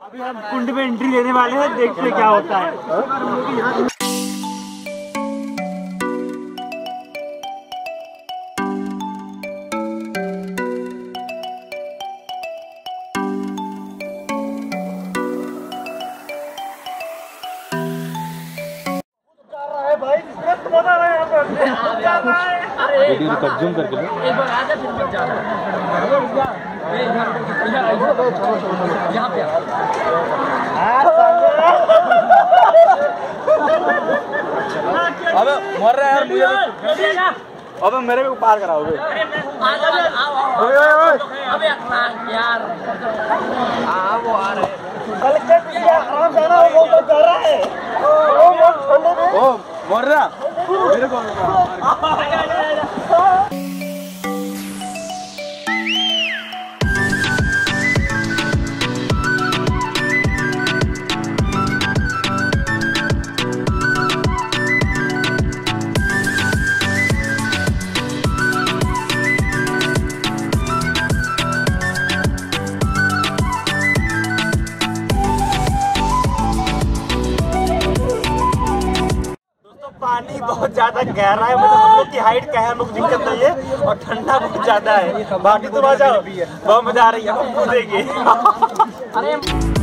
अभी हम कुंड में एंट्री लेने वाले हैं, देखते हैं क्या होता है। वीडियो रिकॉर्ड जूम करके लो। एक बार आ जा फिर मत जा यहाँ पे अबे मर रहा है यार, अबे मेरे को पार कराओगे। अबे यार वो आ रहे आराम से ना, वो जा रहा है, ओ मर रहा मेरे को। पानी बहुत ज्यादा गहरा है, मतलब हम लोग की हाइट क्या है, हम लोग दिक्कत नहीं है, और ठंडा बहुत ज्यादा है। बाकी तुम आ जाओ, बहुत मजा आ रही है, हम कूदेंगे। अरे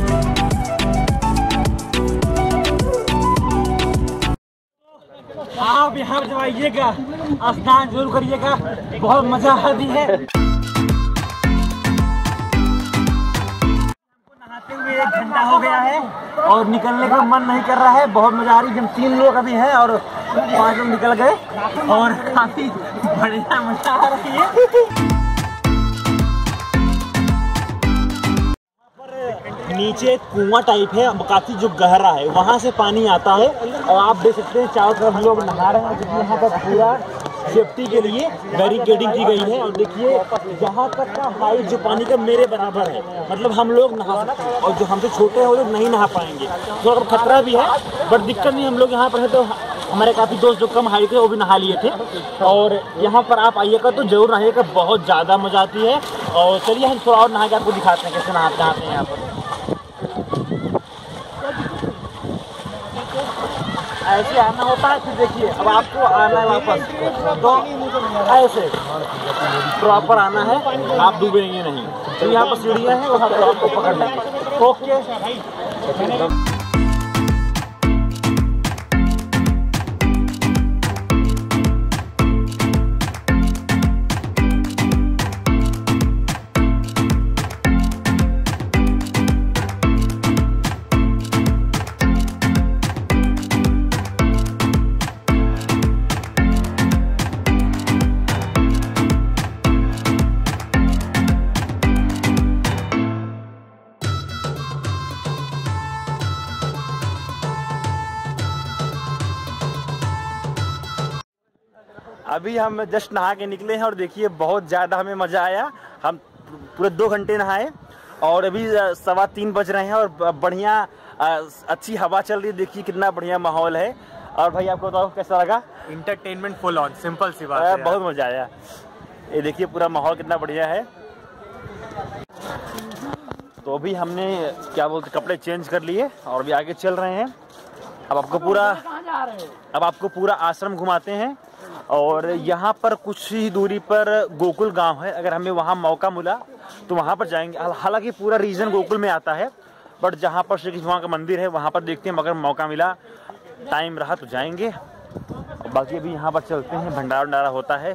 आप यहाँ जब आइएगा स्नान जरूर करिएगा, बहुत मजा आती है। नहाते हुए 1 घंटा हो गया है और निकलने का मन नहीं कर रहा है, बहुत मजा आ रही है। हम 3 लोग अभी हैं और 5 लोग निकल गए और काफी बढ़िया मजा आ रही है। नीचे कुआं टाइप है, काफी जो गहरा है, वहां से पानी आता है और आप देख सकते हैं चारों तरफ लोग नहा रहे हैं, क्योंकि यहाँ पर पूरा सेफ्टी के लिए बैरिकेडिंग की गई है। और देखिए यहाँ तक का हाइट जो पानी का मेरे बराबर है, मतलब हम लोग नहा सकते हैं, और जो हमसे छोटे हैं वो लोग नहीं नहा पाएंगे। तो अगर खतरा भी है बट दिक्कत नहीं, हम लोग यहाँ पर है। तो हमारे काफ़ी दोस्त जो कम हाइट थे वो भी नहा लिए थे। और यहाँ पर आप आइएगा तो जरूर नहाइएगा, बहुत ज़्यादा मजा आती है। और चलिए हम थोड़ा और नहा के आपको दिखाते हैं कैसे नहाते हैं यहाँ पर। ऐसे आना होता है, फिर देखिए अब आपको आना है वापस, तो ऐसे प्रॉपर आना है, आप डूबेंगे नहीं। तो यहाँ पर सीढ़ियाँ हैं, वहाँ पर आपको पकड़ना है। ओके, अभी हम जस्ट नहा के निकले हैं और देखिए बहुत ज़्यादा हमें मज़ा आया। हम पूरे 2 घंटे नहाए और अभी 3:15 बज रहे हैं और बढ़िया अच्छी हवा चल रही है। देखिए कितना बढ़िया माहौल है। और भाई आपको बताओ कैसा लगा? इंटरटेनमेंट फुल ऑन, सिंपल सी बात है, बहुत मज़ा आया। ये देखिए पूरा माहौल कितना बढ़िया है। तो अभी हमने क्या बोलते कपड़े चेंज कर लिए और अभी आगे चल रहे हैं। अब आपको पूरा आश्रम घुमाते हैं। और यहाँ पर कुछ ही दूरी पर गोकुल गांव है, अगर हमें वहाँ मौका मिला तो वहाँ पर जाएंगे। हालांकि पूरा रीजन गोकुल में आता है, बट जहाँ पर श्री कृष्ण भगवान का मंदिर है वहाँ पर देखते हैं, मगर मौका मिला, टाइम रहा तो जाएंगे। बाकी अभी यहाँ पर चलते हैं, भंडारा वंडारा होता है।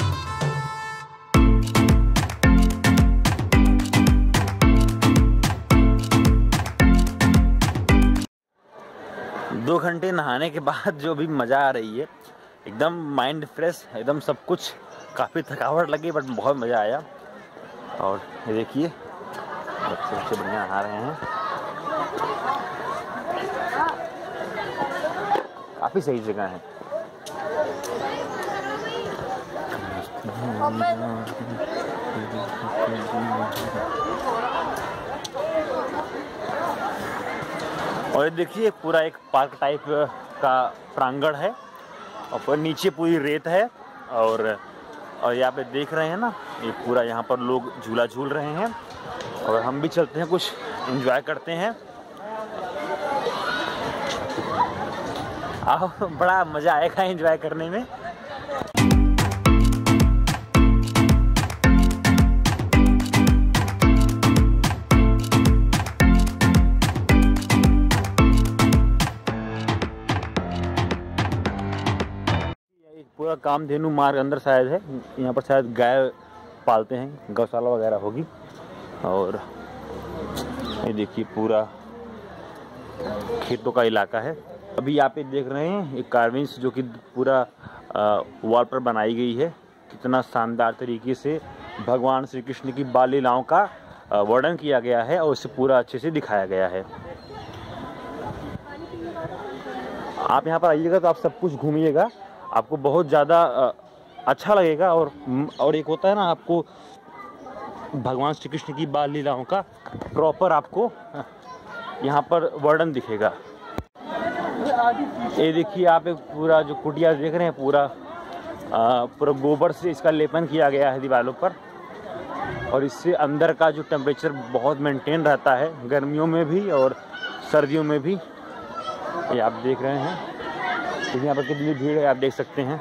दो घंटे नहाने के बाद जो भी मज़ा आ रही है, एकदम माइंड फ्रेश, एकदम सब कुछ, काफ़ी थकावट लगी बट बहुत मज़ा आया। और ये देखिए बच्चे बढ़िया नहा रहे हैं, काफ़ी सही जगह है। और ये देखिए पूरा एक पार्क टाइप का प्रांगण है और नीचे पूरी रेत है। और यहाँ पे देख रहे हैं ना, ये पूरा यहाँ पर लोग झूला झूल रहे हैं। और हम भी चलते हैं कुछ एंजॉय करते हैं। आओ, बड़ा मज़ा आएगा एंजॉय करने में। पूरा कामधेनु मार्ग अंदर शायद है, यहाँ पर शायद गाय पालते हैं, गौशाला वगैरह होगी। और ये देखिए पूरा खेतों का इलाका है। अभी आप ये देख रहे हैं एक कार्विंग्स जो कि पूरा वॉल पर बनाई गई है। कितना शानदार तरीके से भगवान श्री कृष्ण की बाल लीलाओं का वर्णन किया गया है और इसे पूरा अच्छे से दिखाया गया है। आप यहाँ पर आइएगा तो आप सब कुछ घूमिएगा, आपको बहुत ज़्यादा अच्छा लगेगा। और एक होता है ना, आपको भगवान श्री कृष्ण की बाल लीलाओं का प्रॉपर आपको यहाँ पर वर्णन दिखेगा। ये देखिए आप एक पूरा जो कुटिया देख रहे हैं, पूरा गोबर से इसका लेपन किया गया है दीवारों पर। और इससे अंदर का जो टेम्परेचर बहुत मेंटेन रहता है, गर्मियों में भी और सर्दियों में भी। ये आप देख रहे हैं, तो यहाँ पर कितनी भीड़ है आप देख सकते हैं।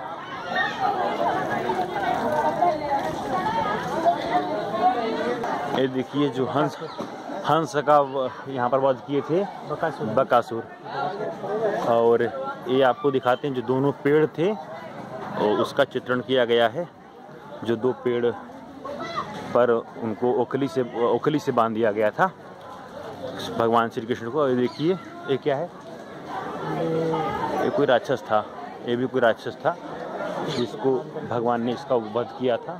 ये देखिए जो हंस का यहाँ पर वध किए थे बकासुर। और ये आपको दिखाते हैं जो दोनों पेड़ थे और उसका चित्रण किया गया है। जो दो पेड़ पर उनको ओखली से बांध दिया गया था भगवान श्री कृष्ण को। ये देखिए ये क्या है, ये कोई राक्षस था, ये भी कोई राक्षस था जिसको भगवान ने इसका वध किया था।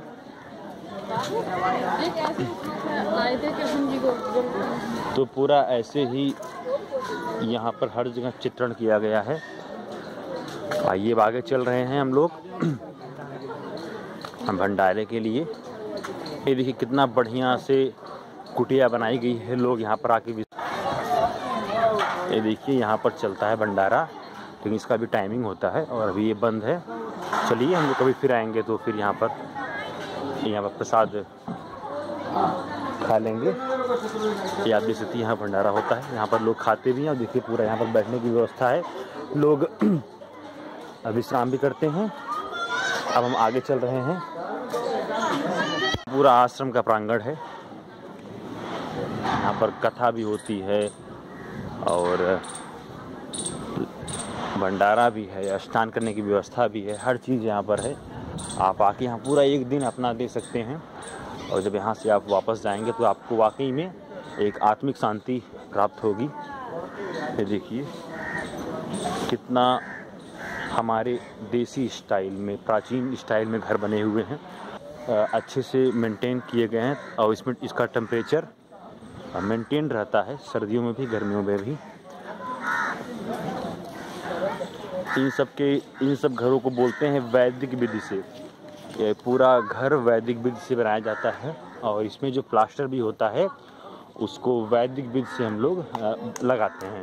तो पूरा ऐसे ही यहाँ पर हर जगह चित्रण किया गया है। आइए आगे चल रहे हैं हम लोग भंडारे के लिए। ये देखिए कितना बढ़िया से कुटिया बनाई गई है, लोग यहाँ पर आके। ये देखिए यहाँ पर चलता है भंडारा, लेकिन इसका भी टाइमिंग होता है और अभी ये बंद है। चलिए हम लोग कभी फिर आएंगे तो फिर यहाँ पर प्रसाद खा लेंगे। ये आप देख सकते हैं यहाँ भंडारा होता है, यहाँ पर लोग खाते भी हैं। और देखिए पूरा यहाँ पर बैठने की व्यवस्था है, लोग विश्राम भी करते हैं। अब हम आगे चल रहे हैं। पूरा आश्रम का प्रांगण है, यहाँ पर कथा भी होती है और भंडारा भी है, स्नान करने की व्यवस्था भी है, हर चीज़ यहाँ पर है। आप आके यहाँ पूरा एक दिन अपना दे सकते हैं। और जब यहाँ से आप वापस जाएंगे तो आपको वाकई में एक आत्मिक शांति प्राप्त होगी। ये देखिए कितना हमारे देसी स्टाइल में, प्राचीन स्टाइल में घर बने हुए हैं, अच्छे से मेंटेन किए गए हैं। और इसमें इसका टेम्परेचर मेंटेन रहता है सर्दियों में भी गर्मियों में भी। इन सब घरों को बोलते हैं वैदिक विधि से। ये पूरा घर वैदिक विधि से बनाया जाता है और इसमें जो प्लास्टर भी होता है उसको वैदिक विधि से हम लोग लगाते हैं।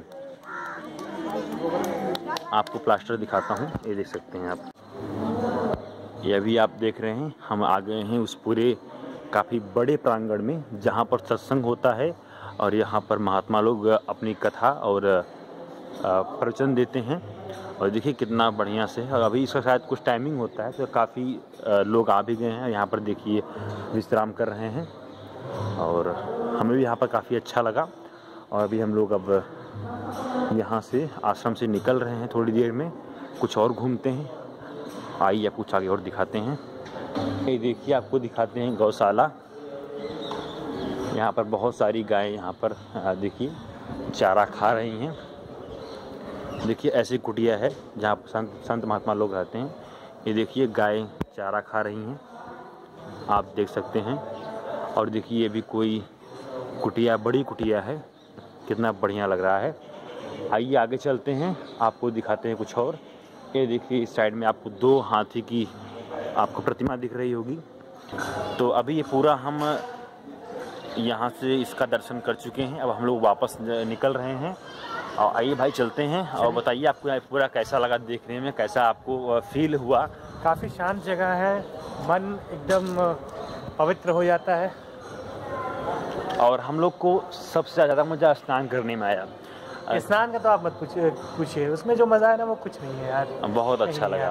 आपको प्लास्टर दिखाता हूँ, ये देख सकते हैं आप। ये अभी आप देख रहे हैं हम आ गए हैं उस पूरे काफ़ी बड़े प्रांगण में जहाँ पर सत्संग होता है और यहाँ पर महात्मा लोग अपनी कथा और प्रवचन देते हैं। और देखिए कितना बढ़िया से, और अभी इसका शायद कुछ टाइमिंग होता है तो काफ़ी लोग आ भी गए हैं यहाँ पर। देखिए विश्राम कर रहे हैं और हमें भी यहाँ पर काफ़ी अच्छा लगा। और अभी हम लोग अब यहाँ से आश्रम से निकल रहे हैं, थोड़ी देर में कुछ और घूमते हैं। आइए कुछ आगे और दिखाते हैं। ये देखिए आपको दिखाते हैं गौशाला। यहाँ पर बहुत सारी गायें यहाँ पर देखिए चारा खा रही हैं। देखिए ऐसी कुटिया है जहाँ पर संत महात्मा लोग रहते हैं। ये देखिए गायें चारा खा रही हैं, आप देख सकते हैं। और देखिए ये भी कोई कुटिया, बड़ी कुटिया है, कितना बढ़िया लग रहा है। आइए आगे चलते हैं, आपको दिखाते हैं कुछ और। ये देखिए इस साइड में आपको 2 हाथी की आपको प्रतिमा दिख रही होगी। तो अभी ये पूरा हम यहाँ से इसका दर्शन कर चुके हैं, अब हम लोग वापस निकल रहे हैं। और आइए भाई चलते हैं और बताइए आपको पूरा कैसा लगा देखने में, कैसा आपको फील हुआ। काफ़ी शांत जगह है, मन एकदम पवित्र हो जाता है। और हम लोग को सबसे ज़्यादा मज़ा स्नान करने में आया। स्नान का तो आप मत पूछिए, उसमें जो मज़ा है ना वो कुछ नहीं है यार। बहुत अच्छा लगा।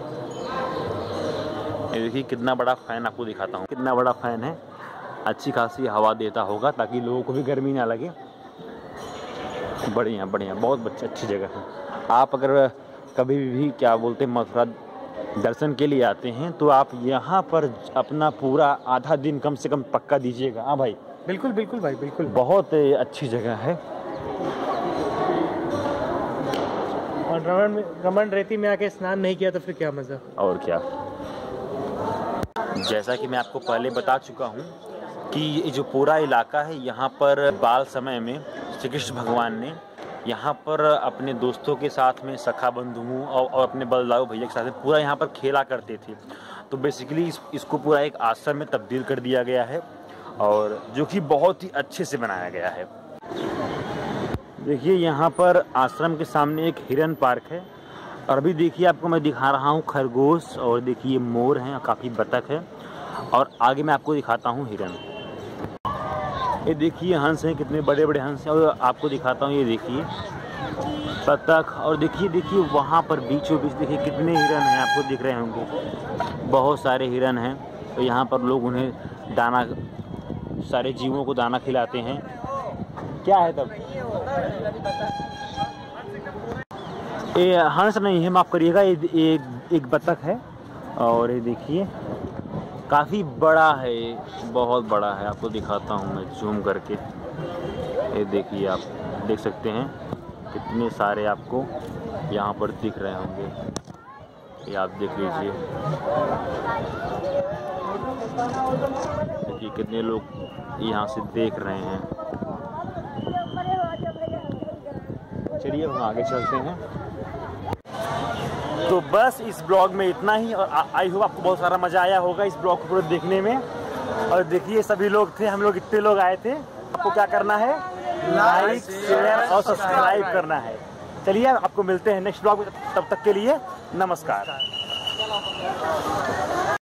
ये देखिए कितना बड़ा फ़ैन, आपको दिखाता हूँ कितना बड़ा फ़ैन है। अच्छी खासी हवा देता होगा ताकि लोगों को भी गर्मी ना लगे। बढ़िया बढ़िया, बहुत अच्छी जगह है। आप अगर कभी भी क्या बोलते हैं मथुरा दर्शन के लिए आते हैं तो आप यहाँ पर अपना पूरा आधा दिन कम से कम पक्का दीजिएगा। हाँ भाई, बिल्कुल बिल्कुल भाई, बिल्कुल। बहुत अच्छी जगह है। और रमन रेती में आके स्नान नहीं किया तो फिर क्या मज़ा। और क्या, जैसा कि मैं आपको पहले बता चुका हूँ कि ये जो पूरा इलाका है यहाँ पर बाल समय में श्री कृष्ण भगवान ने यहाँ पर अपने दोस्तों के साथ में, सखा बंधुओं और अपने बलदाऊ भैया के साथ में पूरा यहाँ पर खेला करते थे। तो बेसिकली इसको पूरा एक आश्रम में तब्दील कर दिया गया है और जो कि बहुत ही अच्छे से बनाया गया है। देखिए यहाँ पर आश्रम के सामने एक हिरन पार्क है और अभी देखिए आपको मैं दिखा रहा हूँ खरगोश, और देखिए मोर हैं, काफ़ी बतख है, और आगे मैं आपको दिखाता हूँ हिरन। ये देखिए हंस हैं, कितने बड़े बड़े हंस हैं, और आपको दिखाता हूँ ये देखिए बतख। और देखिए वहाँ पर बीचों बीच देखिए कितने हिरन हैं, आपको दिख रहे होंगे, बहुत सारे हिरन हैं। तो यहाँ पर लोग उन्हें दाना, सारे जीवों को दाना खिलाते हैं। क्या है तब ये हंस नहीं है, माफ़ करिएगा, ये एक बतख है। और ये देखिए काफ़ी बड़ा है, बहुत बड़ा है। आपको दिखाता हूँ मैं जूम करके। ये देखिए, आप देख सकते हैं कितने सारे आपको यहाँ पर दिख रहे होंगे। ये आप देख लीजिए, देखिए कितने लोग यहाँ से देख रहे हैं। चलिए हम आगे चलते हैं। तो बस इस ब्लॉग में इतना ही, और आई होप आपको बहुत सारा मज़ा आया होगा इस ब्लॉग को पूरा देखने में। और देखिए सभी लोग थे, हम लोग इतने लोग आए थे। आपको क्या करना है, लाइक, शेयर और सब्सक्राइब करना है। चलिए आपको मिलते हैं नेक्स्ट ब्लॉग में, तब तक के लिए नमस्कार।